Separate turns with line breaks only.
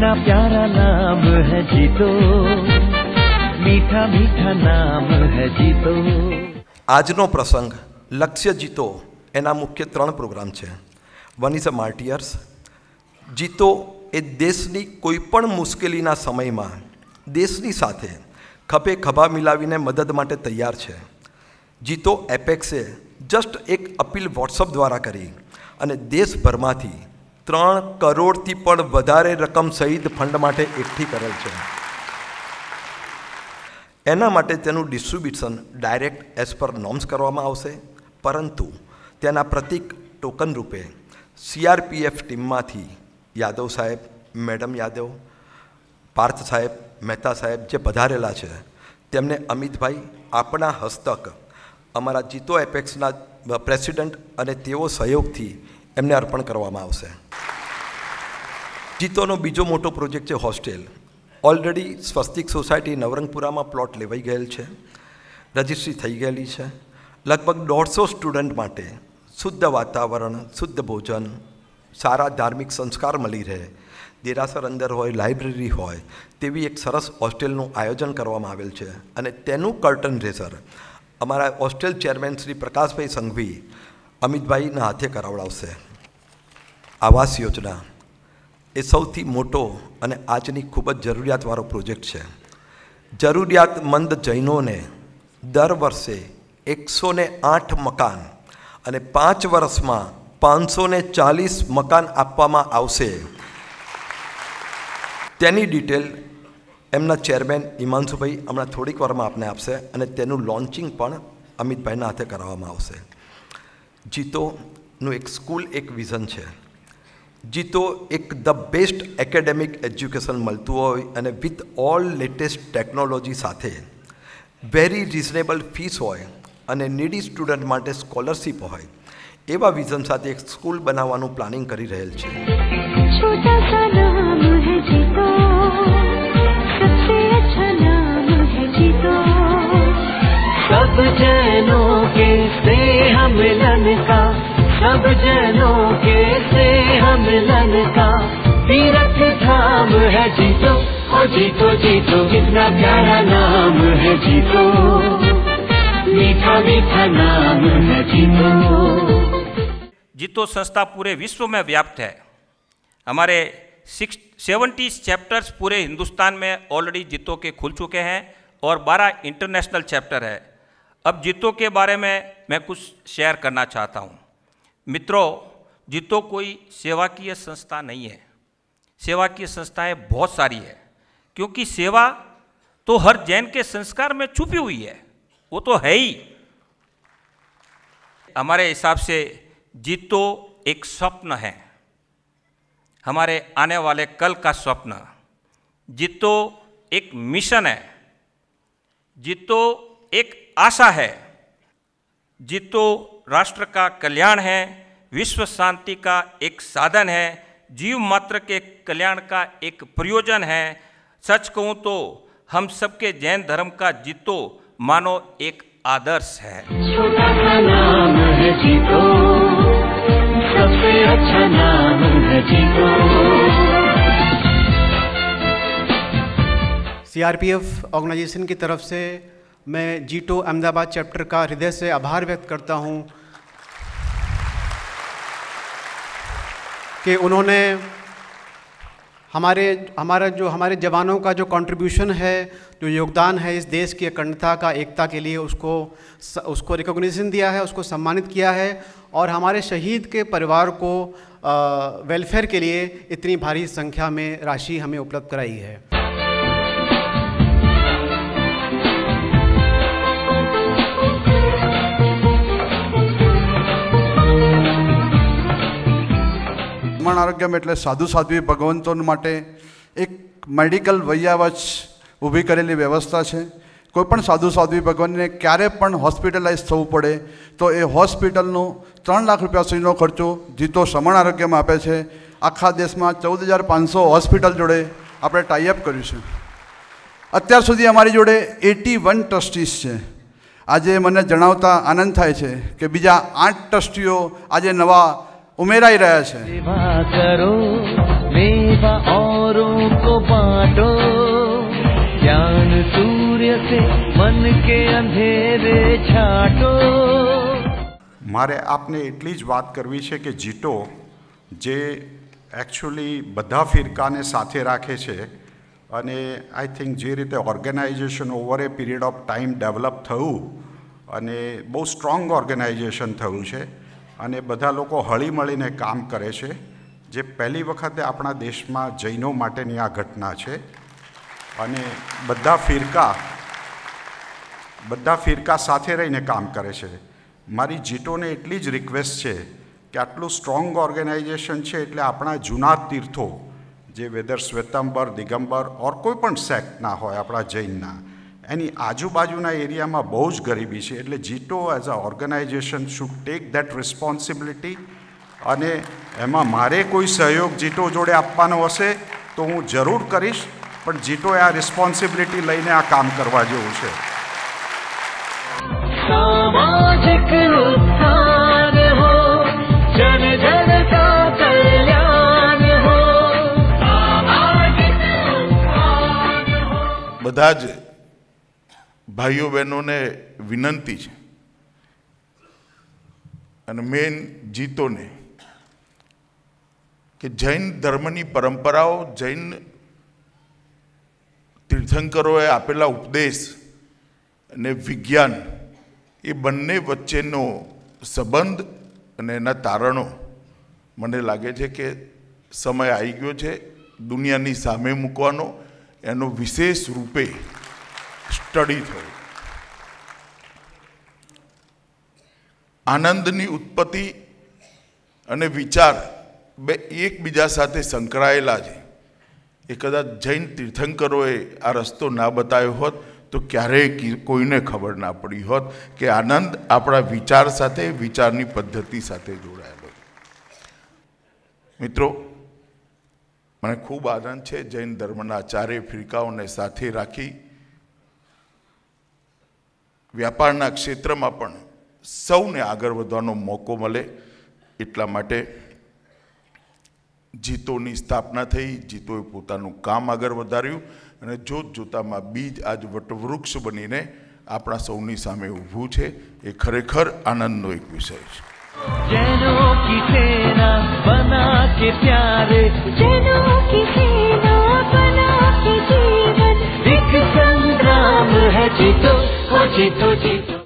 कितना प्यारा नाम है जीतो, मीठा मीठा नाम है जीतो।
આજનો પ્રસંગ લક્ષ્ય જીતો એના મુખ્ય 3 પ્રોગ્રામ છે. One is a માર્ટિયર્સ. જીતો એ દેશની કોઈપણ મુશ્કેલીના સમયમાં દેશની સાથે ખભે ખભા મિલાવીને મદદ માટે તૈયાર છે. જીતો એપેક્સે જસ્ટ એક અપીલ વોટ્સઅપ દ્વારા કરી અને દેશભરમાંથી 3 કરોડથી પણ વધારે રકમ શહીદ ફંડ માટે એકઠી કરેલ છે. એના માટે તેનું distribution direct as per norms કરવામાં આવશે, પરંતુ તેના પ્રતિક ટોકન રૂપે CRPF ટીમમાંથી યાદવ સાહેબ, મેડમ યાદવ, પાર્થ સાહેબ, મહેતા સાહેબ જે પધારેલા છે તેમને અમિતભાઈ આપણા હસ્તક અમારા જીતો એપેક્સના પ્રેસિડેન્ટ અને તેઓ સહયોગથી એમને અર્પણ કરવામાં આવશે. જીતોનો બીજો મોટો પ્રોજેક્ટ છે હોસ્ટેલ. ઓલરેડી સ્વસ્તિક સોસાયટી નવરંગપુરામાં પ્લોટ લેવાઈ ગયેલ છે, રજિસ્ટ્રી થઈ ગયેલી છે. લગભગ 150 સ્ટુડન્ટ માટે શુદ્ધ વાતાવરણ, શુદ્ધ ભોજન, સારા ધાર્મિક સંસ્કાર મળી રહે, દેરાસર અંદર હોય, લાઇબ્રેરી હોય તેવી એક સરસ હોસ્ટેલનું આયોજન કરવામાં આવેલ છે. અને તેનું કર્ટન રેઝર અમારા હોસ્ટેલ ચેરમેન શ્રી પ્રકાશભાઈ સંઘવી અમિતભાઈના હાથે કરાવડાવશે. આવાસ યોજના એ સૌથી મોટો અને આજની ખૂબ જ જરૂરિયાતવાળો પ્રોજેક્ટ છે. જરૂરિયાતમંદ જૈનોને દર વર્ષે 108 મકાન અને 5 વર્ષમાં 540 મકાન આપવામાં આવશે. તેની ડિટેલ એમના ચેરમેન હિમાંશુભાઈ હમણાં થોડીક વારમાં આપને આપશે અને તેનું લોન્ચિંગ પણ અમિતભાઈના હાથે કરવામાં આવશે. જીતોનું એક સ્કૂલ એક વિઝન છે. જીતો એક ધ બેસ્ટ એકેડેમિક એજ્યુકેશન મળતું હોય અને વિથ ઓલ લેટેસ્ટ ટેકનોલોજી સાથે વેરી રિઝનેબલ ફીસ હોય અને નીડી સ્ટુડન્ટ માટે સ્કોલરશિપ હોય એવા વિઝન સાથે એક સ્કૂલ બનાવવાનું પ્લાનિંગ કરી રહેલ છે.
छोटा सा नाम है जीतो, सबसे अच्छा नाम है जीतो।
सब जैनों के स्नेह मिलन का, सब जैनों के स्नेह मिलन का तीर्थ धाम है जीतो। ओ जीतो जीतो कितना प्यारा नाम है जीतो, मीठा मीठा नाम है जीतो।
जीतो संस्था पूरे विश्व में व्याप्त है. हमारे 70 चैप्टर्स पूरे हिंदुस्तान में ऑलरेडी जीतो के खुल चुके हैं और 12 इंटरनेशनल चैप्टर है. अब जीतो के बारे में मैं कुछ शेयर करना चाहता हूँ. मित्रों, जीतो कोई सेवाकीय संस्था नहीं है. सेवाकीय संस्थाएं बहुत सारी है, क्योंकि सेवा तो हर जैन के संस्कार में छुपी हुई है, वो तो है ही. हमारे हिसाब से जीतो एक स्वप्न है, हमारे आने वाले कल का स्वप्न. जीतो एक मिशन है, जीतो एक आशा है, जीतो राष्ट्र का कल्याण है, विश्व शांति का एक साधन है, जीव मात्र के कल्याण का एक प्रयोजन है. सच कहूँ तो हम सबके जैन धर्म का जीतो मानो एक आदर्श है.
छोटा सा नाम है जीतो, सबसे अच्छा नाम है जीतो.
CRPF ऑर्गेनाइजेशन की तरफ से मैं जीटो अहमदाबाद चैप्टर का हृदय से आभार व्यक्त करता हूं कि उन्होंने हमारे जवानों का जो कंट्रीब्यूशन है, जो योगदान है इस देश की अखंडता का, एकता के लिए उसको रिकॉग्निशन दिया है, उसको सम्मानित किया है और हमारे शहीद के परिवार को वेलफेयर के लिए इतनी भारी संख्या में राशि हमें उपलब्ध कराई है.
આરોગ્યમ એટલે સાધુ સાધ્વી ભગવંતો માટે એક મેડિકલ વૈયાવચ ઊભી કરેલી વ્યવસ્થા છે. કોઈપણ સાધુ સાધ્વી ભગવાનને ક્યારે પણ હોસ્પિટલાઇઝ થવું પડે તો એ હોસ્પિટલનું 3 લાખ રૂપિયા સુધીનો ખર્ચો જીતો સમણ આરોગ્યમાં આપે છે. આખા દેશમાં 14,500 હોસ્પિટલ જોડે આપણે ટાઈઅપ કર્યું છે. અત્યાર સુધી અમારી જોડે 81 ટ્રસ્ટીઝ છે. આજે મને જણાવતા આનંદ થાય છે કે બીજા 8 ટ્રસ્ટીઓ આજે નવા ઉમેરાઈ રહ્યા છે.
सेवा करो, मेवा और औरों को बांटो, ज्ञान सूर्य से मन के अंधेरे छाटो।
મારે આપને એટલી જ વાત કરવી છે કે જીટો જે એકચ્યુઅલી બધા ફિરકાને સાથે રાખે છે અને આઈ થિંક જે રીતે organisation over a period of time develop થયું અને બહુ સ્ટ્રોંગ ઓર્ગેનાઇઝેશન થયું છે અને બધા લોકો હળીમળીને કામ કરે છે, જે પહેલી વખતે આપણા દેશમાં જૈનો માટેની આ ઘટના છે. અને બધા ફિરકા સાથે રહીને કામ કરે છે. મારી જીટોને એટલી જ રિક્વેસ્ટ છે કે આટલું સ્ટ્રોંગ ઓર્ગેનાઇઝેશન છે એટલે આપણા જૂના તીર્થો જે વેધર શ્વેતાંબર, દિગંબર ઓર કોઈ પણ સેક્ટના હોય આપણા જૈનના, એની આજુબાજુના એરિયામાં બહુ જ ગરીબી છે. એટલે JITO as a organisation should take that responsibility. અને એમાં મારે કોઈ સહયોગ જીટો જોડે આપવાનો હશે તો હું જરૂર કરીશ, પણ જીટોએ આ રિસ્પોન્સિબિલિટી લઈને આ કામ કરવા જેવું છે.
सामाजिक उत्थान हो, जन जन का कल्याण हो, सामाजिक उत्थान हो.
બધા જ ભાઈઓ બહેનોને વિનંતી છે અને મેન જીતોને કે જૈન ધર્મની પરંપરાઓ, જૈન તીર્થંકરોએ આપેલા ઉપદેશ અને વિજ્ઞાન એ બંને વચ્ચેનો સંબંધ અને એના તારણો મને લાગે છે કે સમય આવી ગયો છે દુનિયાની સામે મૂકવાનો, એનો વિશેષ રૂપે સ્ટડી થયો. આનંદની ઉત્પત્તિ અને વિચાર બે એકબીજા સાથે સંકળાયેલા છે. એ કદાચ જૈન તીર્થંકરોએ આ રસ્તો ના બતાવ્યો હોત તો ક્યારેય કોઈને ખબર ના પડી હોત કે આનંદ આપણા વિચાર સાથે, વિચારની પદ્ધતિ સાથે જોડાયેલો. મિત્રો, મને ખૂબ આનંદ છે જૈન ધર્મના ચારેય ફિરકાઓને સાથે રાખી વ્યાપારના ક્ષેત્રમાં પણ સૌને આગળ વધવાનો મોકો મળે એટલા માટે જીતોની સ્થાપના થઈ. જીતોએ પોતાનું કામ આગળ વધાર્યું અને જોત જોતામાં બીજ આજ વટવૃક્ષ બનીને આપણા સૌની સામે ઊભું છે. એ ખરેખર આનંદનો એક વિષય છે.
जैनों की सेना बना के प्यारे,
जनों की सेना बना के जीवन,
एक संग्राम है जीतो, हो जीतो जीतो.